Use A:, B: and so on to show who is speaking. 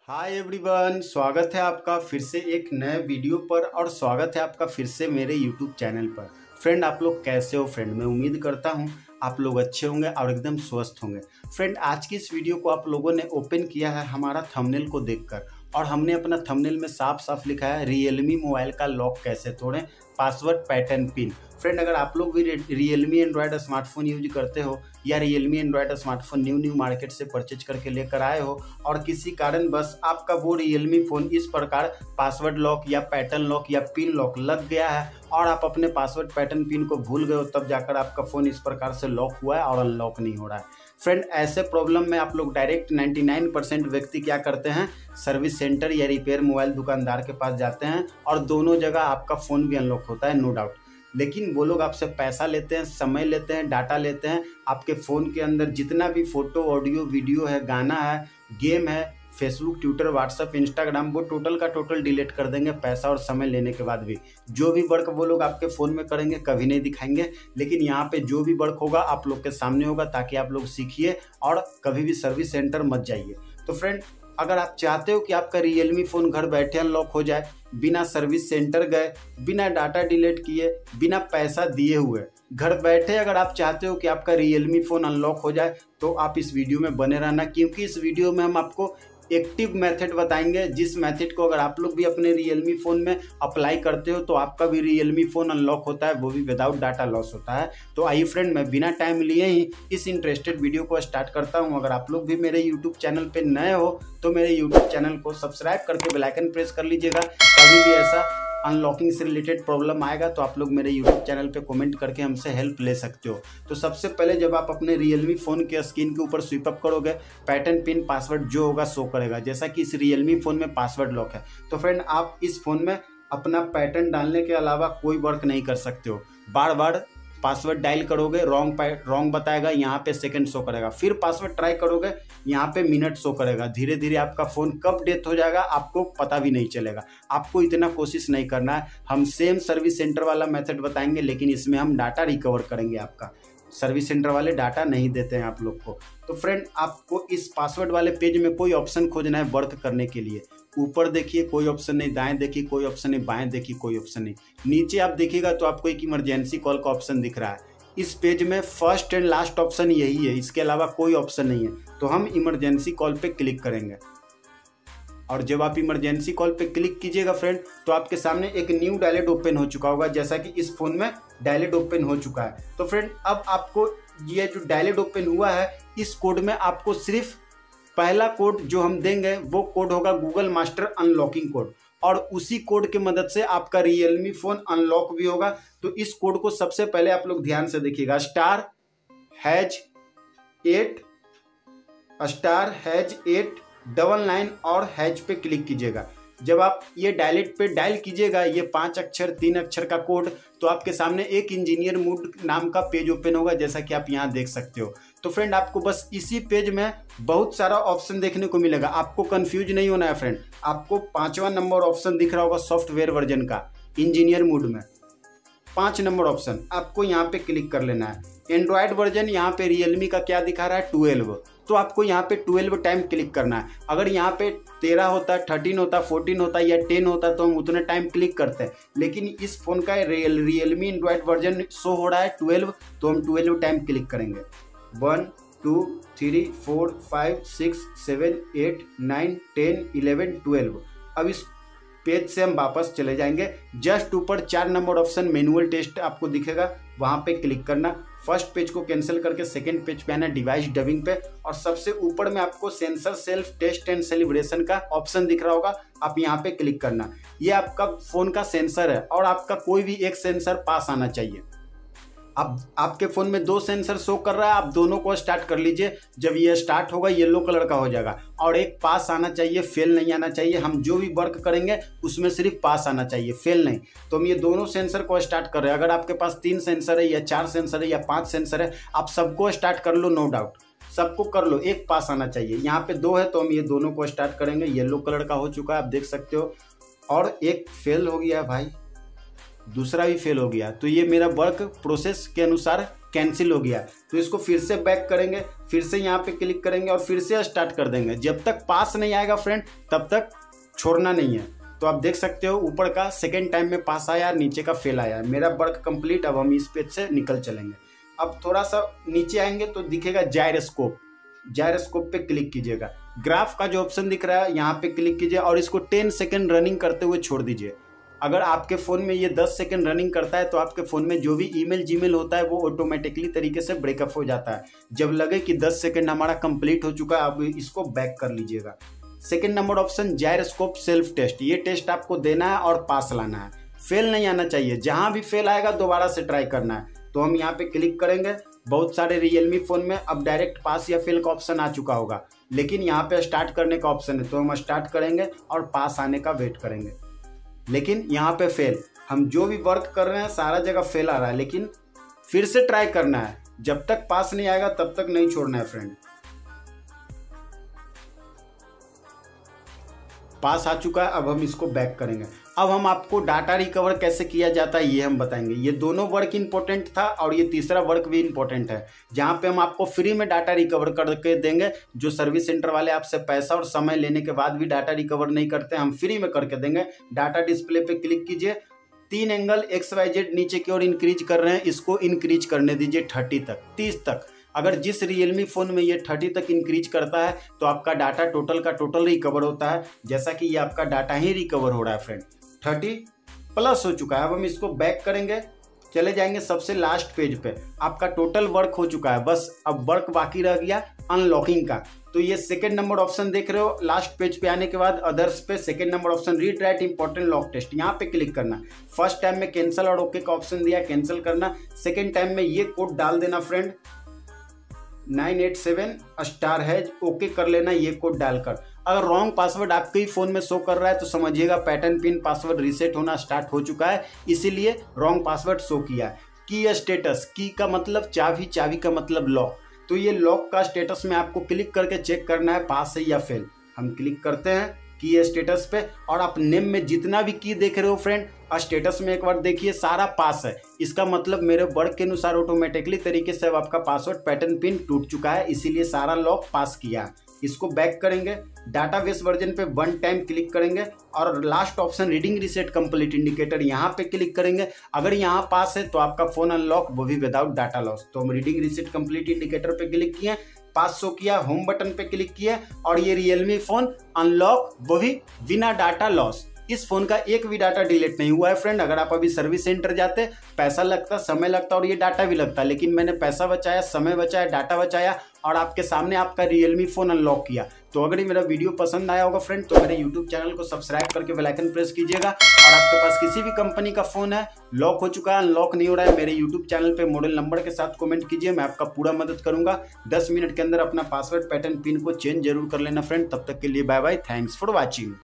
A: Hi everyone, स्वागत है आपका फिर से एक नए वीडियो पर और स्वागत है आपका फिर से मेरे यूट्यूब चैनल पर। फ्रेंड, आप लोग कैसे हो? फ्रेंड, मैं उम्मीद करता हूं आप लोग अच्छे होंगे और एकदम स्वस्थ होंगे। फ्रेंड, आज की इस वीडियो को आप लोगों ने ओपन किया है हमारा थंबनेल को देखकर और हमने अपना थंबनेल में साफ साफ लिखा है रियलमी मोबाइल का लॉक कैसे तोड़ें, पासवर्ड पैटर्न पिन। फ्रेंड, अगर आप लोग भी रियलमी एंड्रॉयड स्मार्टफोन यूज करते हो या Realme android smartphone new market से परचेज करके लेकर आए हो और किसी कारण बस आपका वो रियलमी फ़ोन इस प्रकार पासवर्ड लॉक या पैटर्न लॉक या पिन लॉक लग गया है और आप अपने पासवर्ड पैटर्न पिन को भूल गए हो, तब जाकर आपका फ़ोन इस प्रकार से लॉक हुआ है और अनलॉक नहीं हो रहा है। फ्रेंड, ऐसे प्रॉब्लम में आप लोग डायरेक्ट 99% व्यक्ति क्या करते हैं, सर्विस सेंटर या रिपेयर मोबाइल दुकानदार के पास जाते हैं और दोनों जगह आपका फ़ोन भी अनलॉक होता है, नो डाउट। लेकिन वो लोग आपसे पैसा लेते हैं, समय लेते हैं, डाटा लेते हैं। आपके फ़ोन के अंदर जितना भी फ़ोटो, ऑडियो, वीडियो है, गाना है, गेम है, फेसबुक, ट्विटर, व्हाट्सअप, इंस्टाग्राम, वो टोटल का टोटल डिलीट कर देंगे पैसा और समय लेने के बाद भी। जो भी वर्क वो लोग आपके फ़ोन में करेंगे कभी नहीं दिखाएंगे, लेकिन यहाँ पे जो भी वर्क होगा आप लोग के सामने होगा ताकि आप लोग सीखिए और कभी भी सर्विस सेंटर मत जाइए। तो फ्रेंड, अगर आप चाहते हो कि आपका रियलमी फ़ोन घर बैठे अनलॉक हो जाए, बिना सर्विस सेंटर गए, बिना डाटा डिलीट किए, बिना पैसा दिए हुए, घर बैठे अगर आप चाहते हो कि आपका रियलमी फ़ोन अनलॉक हो जाए, तो आप इस वीडियो में बने रहना, क्योंकि इस वीडियो में हम आपको एक्टिव मेथड बताएंगे, जिस मेथड को अगर आप लोग भी अपने रियलमी फ़ोन में अप्लाई करते हो तो आपका भी रियलमी फ़ोन अनलॉक होता है, वो भी विदाउट डाटा लॉस होता है। तो आइए फ्रेंड, मैं बिना टाइम लिए ही इस इंटरेस्टेड वीडियो को स्टार्ट करता हूं। अगर आप लोग भी मेरे यूट्यूब चैनल पे नए हो तो मेरे यूट्यूब चैनल को सब्सक्राइब करके बेल आइकन प्रेस कर लीजिएगा। कभी भी ऐसा अनलॉकिंग से रिलेटेड प्रॉब्लम आएगा तो आप लोग मेरे यूट्यूब चैनल पे कमेंट करके हमसे हेल्प ले सकते हो। तो सबसे पहले जब आप अपने रियलमी फ़ोन के स्क्रीन के ऊपर स्वीप अप करोगे, पैटर्न पिन पासवर्ड जो होगा शो करेगा, जैसा कि इस रियलमी फ़ोन में पासवर्ड लॉक है। तो फ्रेंड, आप इस फ़ोन में अपना पैटर्न डालने के अलावा कोई वर्क नहीं कर सकते हो। बार बार पासवर्ड डायल करोगे, रॉन्ग बताएगा, यहाँ पे सेकंड शो करेगा। फिर पासवर्ड ट्राई करोगे, यहाँ पे मिनट शो करेगा। धीरे धीरे आपका फ़ोन कब डेथ हो जाएगा आपको पता भी नहीं चलेगा। आपको इतना कोशिश नहीं करना है। हम सेम सर्विस सेंटर वाला मेथड बताएंगे, लेकिन इसमें हम डाटा रिकवर करेंगे आपका। सर्विस सेंटर वाले डाटा नहीं देते हैं आप लोग को। तो फ्रेंड, आपको इस पासवर्ड वाले पेज में कोई ऑप्शन खोजना है वर्क करने के लिए। ऊपर देखिए कोई ऑप्शन नहीं, दाएं देखिए कोई ऑप्शन नहीं, बाएं देखिए कोई ऑप्शन नहीं। नीचे आप देखिएगा तो आपको एक इमरजेंसी कॉल का ऑप्शन दिख रहा है। इस पेज में फर्स्ट एंड लास्ट ऑप्शन यही है, इसके अलावा कोई ऑप्शन नहीं है। तो हम इमरजेंसी कॉल पे क्लिक करेंगे और जब आप इमरजेंसी कॉल पे क्लिक कीजिएगा फ्रेंड, तो आपके सामने एक न्यू डायलेट ओपन हो चुका होगा, जैसा कि इस फोन में डायलेट ओपन हो चुका है। तो फ्रेंड, अब आपको ये जो डायलेट ओपन हुआ है, इस कोड में आपको सिर्फ पहला कोड जो हम देंगे वो कोड होगा गूगल मास्टर अनलॉकिंग कोड, और उसी कोड के मदद से आपका रियलमी फ़ोन अनलॉक भी होगा। तो इस कोड को सबसे पहले आप लोग ध्यान से देखिएगा। *#8 99 और हैज पे क्लिक कीजिएगा। जब आप ये डायलेट पे डायल कीजिएगा, ये 5 अक्षर 3 अक्षर का कोड, तो आपके सामने एक इंजीनियर मूड नाम का पेज ओपन होगा, जैसा कि आप यहाँ देख सकते हो। तो फ्रेंड, आपको बस इसी पेज में बहुत सारा ऑप्शन देखने को मिलेगा। आपको कंफ्यूज नहीं होना है फ्रेंड। आपको 5वां नंबर ऑप्शन दिख रहा होगा सॉफ्टवेयर वर्जन का, इंजीनियर मूड में 5 नंबर ऑप्शन, आपको यहाँ पे क्लिक कर लेना है। एंड्रॉयड वर्जन यहाँ पे रियलमी का क्या दिखा रहा है, 12, तो आपको यहाँ पे 12 टाइम क्लिक करना है। अगर यहाँ पे 13 होता, 13 होता, 14 होता या 10 होता तो हम उतने टाइम क्लिक करते हैं, लेकिन इस फोन का रियलमी एंड्रॉयड वर्जन शो हो रहा है 12, तो हम 12 टाइम क्लिक करेंगे। 1 2 3 4 5 6 7 8 9 10 11 12। अब इस पेज से हम वापस चले जाएंगे। जस्ट ऊपर 4 नंबर ऑप्शन मैनुअल टेस्ट आपको दिखेगा, वहां पे क्लिक करना। फर्स्ट पेज को कैंसिल करके सेकंड पेज पे आना, डिवाइस डबिंग पे, और सबसे ऊपर में आपको sensor self test and celebration का ऑप्शन दिख रहा होगा, आप यहाँ पे क्लिक करना। ये आपका फोन का सेंसर है और आपका कोई भी एक सेंसर पास आना चाहिए। अब आपके फ़ोन में 2 सेंसर शो कर रहा है, आप दोनों को स्टार्ट कर लीजिए। जब ये स्टार्ट होगा येलो कलर का हो जाएगा और एक पास आना चाहिए, फेल नहीं आना चाहिए। हम जो भी वर्क करेंगे उसमें सिर्फ पास आना चाहिए, फेल नहीं। तो हम ये दोनों सेंसर को स्टार्ट कर रहे हैं। अगर आपके पास 3 सेंसर है या 4 सेंसर है या 5 सेंसर है, आप सबको स्टार्ट कर लो, नो डाउट, सबको कर लो, एक पास आना चाहिए। यहाँ पे 2 है तो हम ये दोनों को स्टार्ट करेंगे। येलो कलर का हो चुका है, आप देख सकते हो, और एक फेल हो गया है भाई, दूसरा भी फेल हो गया। तो ये मेरा वर्क प्रोसेस के अनुसार कैंसिल हो गया। तो इसको फिर से बैक करेंगे, फिर से यहाँ पे क्लिक करेंगे और फिर से स्टार्ट कर देंगे। जब तक पास नहीं आएगा फ्रेंड तब तक छोड़ना नहीं है। तो आप देख सकते हो ऊपर का सेकेंड टाइम में पास आया, नीचे का फेल आया। मेरा वर्क कंप्लीट। अब हम इस पेज से निकल चलेंगे। अब थोड़ा सा नीचे आएंगे तो दिखेगा जायरोस्कोप। जायरोस्कोप पे क्लिक कीजिएगा। ग्राफ का जो ऑप्शन दिख रहा है यहाँ पे क्लिक कीजिए और इसको 10 सेकेंड रनिंग करते हुए छोड़ दीजिए। अगर आपके फ़ोन में ये 10 सेकेंड रनिंग करता है तो आपके फ़ोन में जो भी ईमेल जीमेल होता है वो ऑटोमेटिकली तरीके से ब्रेकअप हो जाता है। जब लगे कि 10 सेकेंड हमारा कंप्लीट हो चुका है, अब इसको बैक कर लीजिएगा। Second number option gyroscope self test. ये टेस्ट आपको देना है और पास लाना है, फेल नहीं आना चाहिए। जहाँ भी फेल आएगा दोबारा से ट्राई करना है। तो हम यहाँ पे क्लिक करेंगे। बहुत सारे रियलमी फ़ोन में अब डायरेक्ट पास या फेल का ऑप्शन आ चुका होगा, लेकिन यहाँ पे स्टार्ट करने का ऑप्शन है। तो हम स्टार्ट करेंगे और पास आने का वेट करेंगे। लेकिन यहाँ पे फेल, हम जो भी वर्क कर रहे हैं सारा जगह फेल आ रहा है, लेकिन फिर से ट्राई करना है। जब तक पास नहीं आएगा तब तक नहीं छोड़ना है फ्रेंड। पास आ चुका है, अब हम इसको बैक करेंगे। अब हम आपको डाटा रिकवर कैसे किया जाता है ये हम बताएंगे। ये दोनों वर्क इंपॉर्टेंट था और ये तीसरा वर्क भी इंपॉर्टेंट है, जहाँ पे हम आपको फ्री में डाटा रिकवर करके देंगे। जो सर्विस सेंटर वाले आपसे पैसा और समय लेने के बाद भी डाटा रिकवर नहीं करते, हम फ्री में करके देंगे। डाटा डिस्प्ले पे क्लिक कीजिए। 3 एंगल XYZ नीचे की ओर इंक्रीज कर रहे हैं, इसको इंक्रीज करने दीजिए 30 तक, 30 तक। अगर जिस रियलमी फ़ोन में ये 30 तक इंक्रीज करता है तो आपका डाटा टोटल का टोटल रिकवर होता है। जैसा कि ये आपका डाटा ही रिकवर हो रहा है फ्रेंड। 30 प्लस हो चुका है। अब हम इसको बैक करेंगे, चले जाएंगे सबसे लास्ट पेज पे। आपका टोटल वर्क हो चुका है, बस अब वर्क बाकी रह गया अनलॉकिंग का। तो ये सेकंड नंबर ऑप्शन देख रहे हो, लास्ट पेज पे आने के बाद अदर्स पे second number option read write important lock test, यहाँ पे क्लिक करना। फर्स्ट टाइम में कैंसिल और ओके का ऑप्शन दिया, कैंसिल करना। सेकेंड टाइम में ये कोड डाल देना फ्रेंड, 987* ओके कर लेना ये कोड डालकर। अगर रॉन्ग पासवर्ड आपके ही फ़ोन में शो कर रहा है तो समझिएगा पैटर्न पिन पासवर्ड रीसेट होना स्टार्ट हो चुका है, इसीलिए रॉन्ग पासवर्ड शो किया है। की स्टेटस, की का मतलब चाबी, चाबी का मतलब लॉक। तो ये लॉक का स्टेटस में आपको क्लिक करके चेक करना है पास है या फेल। हम क्लिक करते हैं की स्टेटस पे और आप नेम में जितना भी की देख रहे हो फ्रेंड, स्टेटस में एक बार देखिए सारा पास है। इसका मतलब मेरे वर्क के अनुसार ऑटोमेटिकली तरीके से अब आपका पासवर्ड पैटर्न पिन टूट चुका है, इसीलिए सारा लॉक पास किया। इसको बैक करेंगे, डाटाबेस वर्जन पे 1 टाइम क्लिक करेंगे और last option reading reset complete indicator यहाँ पे क्लिक करेंगे। अगर यहाँ पास है तो आपका फ़ोन अनलॉक, वो भी विदाउट डाटा लॉस। तो हम रीडिंग रीसेट कंप्लीट इंडिकेटर पे क्लिक किए, पास शो किया, होम बटन पे क्लिक किया और ये रियलमी फ़ोन अनलॉक, वो भी बिना डाटा लॉस। इस फोन का एक भी डाटा डिलीट नहीं हुआ है फ्रेंड। अगर आप अभी सर्विस सेंटर जाते, पैसा लगता, समय लगता और ये डाटा भी लगता, लेकिन मैंने पैसा बचाया, समय बचाया, डाटा बचाया और आपके सामने आपका रियलमी फ़ोन अनलॉक किया। तो अगर ये मेरा वीडियो पसंद आया होगा फ्रेंड तो मेरे यूट्यूब चैनल को सब्सक्राइब करके बेल आइकन प्रेस कीजिएगा। और आपके पास किसी भी कंपनी का फ़ोन है, लॉक हो चुका है, अनलॉक नहीं हो रहा है, मेरे यूट्यूब चैनल पे मॉडल नंबर के साथ कमेंट कीजिए, मैं आपका पूरा मदद करूंगा। 10 मिनट के अंदर अपना पासवर्ड पैटर्न पिन को चेंज जरूर कर लेना फ्रेंड। तब तक के लिए bye bye, thanks for watching.